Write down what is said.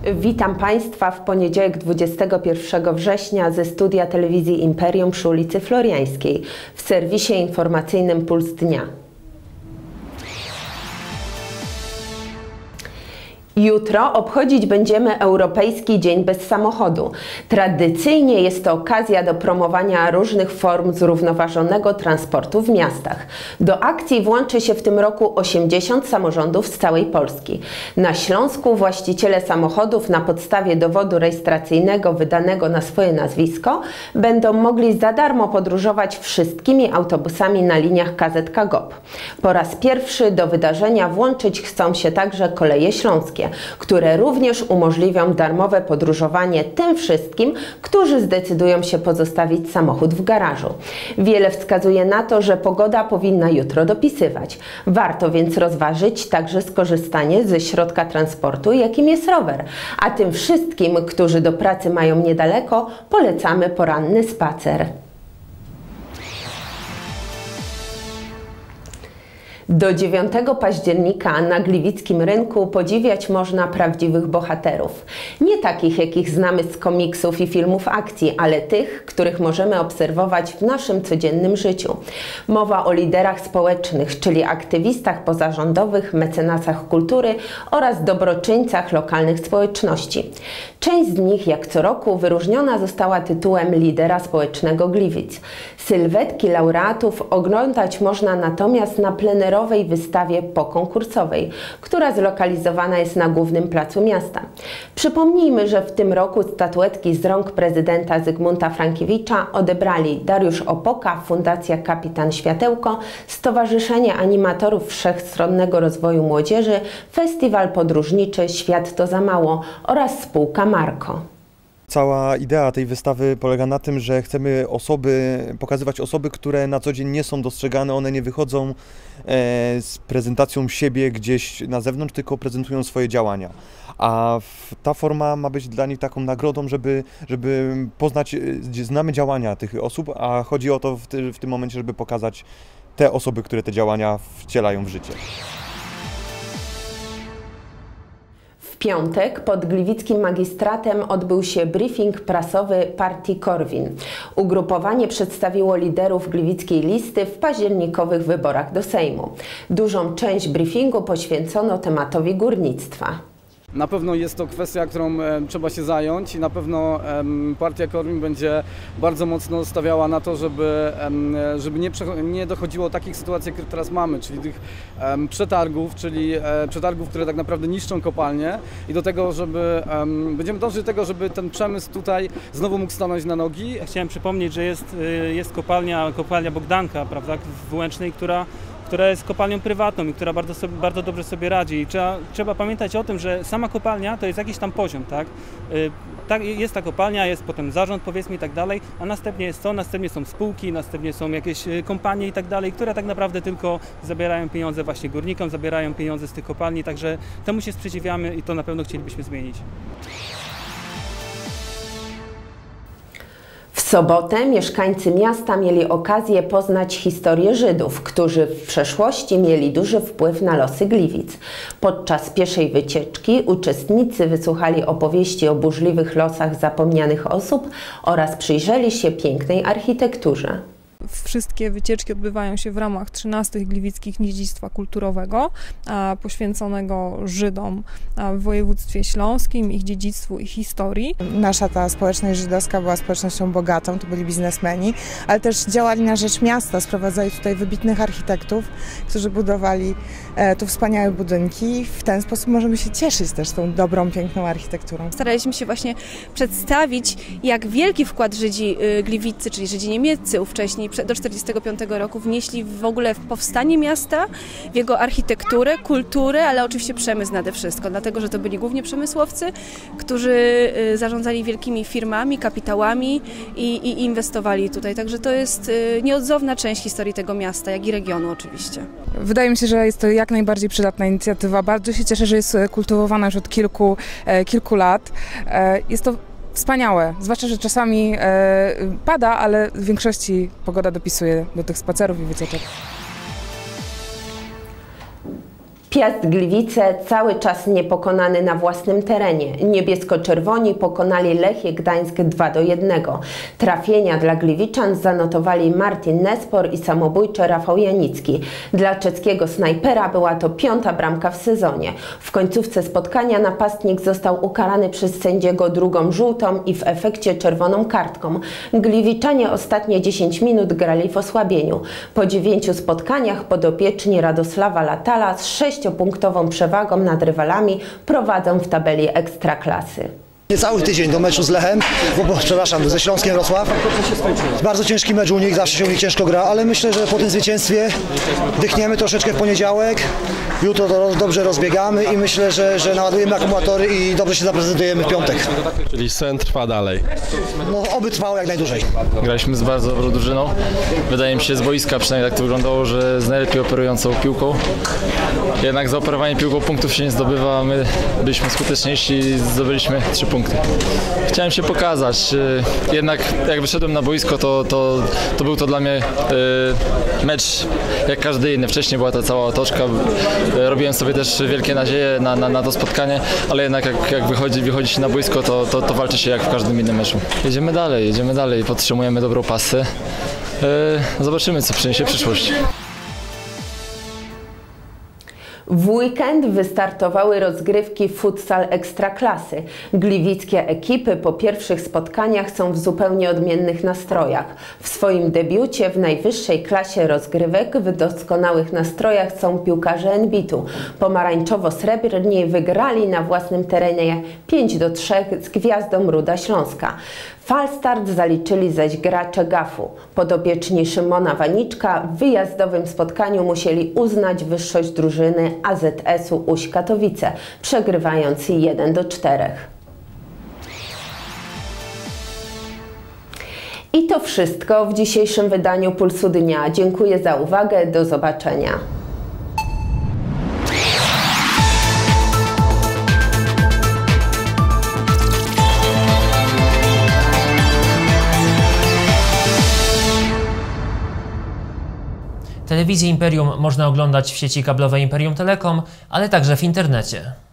Witam Państwa w poniedziałek 21 września ze studia telewizji Imperium przy ulicy Floriańskiej w serwisie informacyjnym Puls Dnia. Jutro obchodzić będziemy Europejski Dzień Bez Samochodu. Tradycyjnie jest to okazja do promowania różnych form zrównoważonego transportu w miastach. Do akcji włączy się w tym roku 80 samorządów z całej Polski. Na Śląsku właściciele samochodów na podstawie dowodu rejestracyjnego wydanego na swoje nazwisko będą mogli za darmo podróżować wszystkimi autobusami na liniach KZK-GOP. Po raz pierwszy do wydarzenia włączyć chcą się także koleje śląskie, które również umożliwią darmowe podróżowanie tym wszystkim, którzy zdecydują się pozostawić samochód w garażu. Wiele wskazuje na to, że pogoda powinna jutro dopisywać. Warto więc rozważyć także skorzystanie ze środka transportu, jakim jest rower. A tym wszystkim, którzy do pracy mają niedaleko, polecamy poranny spacer. Do 9 października na Gliwickim Rynku podziwiać można prawdziwych bohaterów. Nie takich, jakich znamy z komiksów i filmów akcji, ale tych, których możemy obserwować w naszym codziennym życiu. Mowa o liderach społecznych, czyli aktywistach pozarządowych, mecenasach kultury oraz dobroczyńcach lokalnych społeczności. Część z nich, jak co roku, wyróżniona została tytułem lidera społecznego Gliwic. Sylwetki laureatów oglądać można natomiast na plenerowej wystawie pokonkursowej, która zlokalizowana jest na głównym placu miasta. Przypomnijmy, że w tym roku statuetki z rąk prezydenta Zygmunta Frankiewicza odebrali Dariusz Opoka, Fundacja Kapitan Światełko, Stowarzyszenie Animatorów Wszechstronnego Rozwoju Młodzieży, Festiwal Podróżniczy Świat to za mało oraz spółka Marko. Cała idea tej wystawy polega na tym, że chcemy pokazywać osoby, które na co dzień nie są dostrzegane, one nie wychodzą z prezentacją siebie gdzieś na zewnątrz, tylko prezentują swoje działania. A ta forma ma być dla nich taką nagrodą, żeby poznać, znamy działania tych osób, a chodzi o to w tym momencie, żeby pokazać te osoby, które te działania wcielają w życie. W piątek pod gliwickim magistratem odbył się briefing prasowy partii Korwin. Ugrupowanie przedstawiło liderów gliwickiej listy w październikowych wyborach do Sejmu. Dużą część briefingu poświęcono tematowi górnictwa. Na pewno jest to kwestia, którą trzeba się zająć i na pewno partia Korwin będzie bardzo mocno stawiała na to, żeby nie dochodziło do takich sytuacji, które teraz mamy, czyli tych przetargów, które tak naprawdę niszczą kopalnie i do tego, będziemy dążyć do tego, żeby ten przemysł tutaj znowu mógł stanąć na nogi. Chciałem przypomnieć, że jest kopalnia Bogdanka, prawda, w Łęcznej, która jest kopalnią prywatną i która bardzo dobrze sobie radzi. I trzeba pamiętać o tym, że sama kopalnia to jest jakiś tam poziom, tak? Jest ta kopalnia, jest potem zarząd, powiedzmy, i tak dalej, a następnie jest to, następnie są spółki, następnie są jakieś kompanie i tak dalej, które tak naprawdę tylko zabierają pieniądze właśnie górnikom, zabierają pieniądze z tych kopalni, także temu się sprzeciwiamy i to na pewno chcielibyśmy zmienić. W sobotę mieszkańcy miasta mieli okazję poznać historię Żydów, którzy w przeszłości mieli duży wpływ na losy Gliwic. Podczas pieszej wycieczki uczestnicy wysłuchali opowieści o burzliwych losach zapomnianych osób oraz przyjrzeli się pięknej architekturze. Wszystkie wycieczki odbywają się w ramach 13 gliwickich dziedzictwa kulturowego poświęconego Żydom w województwie śląskim, ich dziedzictwu i historii. Nasza ta społeczność żydowska była społecznością bogatą, to byli biznesmeni, ale też działali na rzecz miasta, sprowadzali tutaj wybitnych architektów, którzy budowali tu wspaniałe budynki. W ten sposób możemy się cieszyć też tą dobrą, piękną architekturą. Staraliśmy się właśnie przedstawić, jak wielki wkład Żydzi gliwiccy, czyli Żydzi niemieccy ówcześni do 1945 roku wnieśli w ogóle w powstanie miasta, w jego architekturę, kulturę, ale oczywiście przemysł nade wszystko, dlatego że to byli głównie przemysłowcy, którzy zarządzali wielkimi firmami, kapitałami i inwestowali tutaj. Także to jest nieodzowna część historii tego miasta, jak i regionu oczywiście. Wydaje mi się, że jest to jak najbardziej przydatna inicjatywa. Bardzo się cieszę, że jest kultywowana już od kilku lat. Jest to wspaniałe, zwłaszcza, że czasami pada, ale w większości pogoda dopisuje do tych spacerów i wycieczek. Piast Gliwice cały czas niepokonany na własnym terenie. Niebiesko-czerwoni pokonali Lechię Gdańsk 2-1. Trafienia dla Gliwiczan zanotowali Martin Nespor i samobójczy Rafał Janicki. Dla czeskiego snajpera była to 5. bramka w sezonie. W końcówce spotkania napastnik został ukarany przez sędziego drugą żółtą i w efekcie czerwoną kartką. Gliwiczanie ostatnie 10 minut grali w osłabieniu. Po 9 spotkaniach podopieczni Radosława Latala z 6-punktową przewagą nad rywalami prowadzą w tabeli Ekstraklasy. Niecały tydzień do meczu z Lechem, przepraszam, ze Śląskiem Wrocław. Bardzo ciężki mecz u nich, zawsze się u nich ciężko gra, ale myślę, że po tym zwycięstwie dychniemy troszeczkę w poniedziałek. Jutro to dobrze rozbiegamy i myślę, że naładujemy akumulatory i dobrze się zaprezentujemy w piątek. Czyli sen trwa dalej. No, oby trwało jak najdłużej. Graliśmy z bardzo dobrą drużyną. Wydaje mi się z boiska przynajmniej tak to wyglądało, że z najlepiej operującą piłką. Jednak za operowanie piłką punktów się nie zdobywa, a my byliśmy skuteczniejsi i zdobyliśmy 3 punkty. Chciałem się pokazać, jednak jak wyszedłem na boisko, to był to dla mnie mecz jak każdy inny. Wcześniej była ta cała otoczka, robiłem sobie też wielkie nadzieje na to spotkanie, ale jednak jak wychodzi się na boisko, to walczy się jak w każdym innym meczu. Jedziemy dalej, podtrzymujemy dobrą pasę. Zobaczymy, co przyniesie przyszłość. W weekend wystartowały rozgrywki futsal Ekstraklasy. Gliwickie ekipy po pierwszych spotkaniach są w zupełnie odmiennych nastrojach. W swoim debiucie w najwyższej klasie rozgrywek w doskonałych nastrojach są piłkarze NBIT-u. Pomarańczowo-srebrni wygrali na własnym terenie 5-3 z Gwiazdą Ruda Śląska. Falstart zaliczyli zaś gracze GAF-u. Podopieczni Szymona Waniczka w wyjazdowym spotkaniu musieli uznać wyższość drużyny AZS-u Łódź Katowice, przegrywając 1-4. I to wszystko w dzisiejszym wydaniu Pulsu Dnia. Dziękuję za uwagę, do zobaczenia. Telewizję Imperium można oglądać w sieci kablowej Imperium Telekom, ale także w internecie.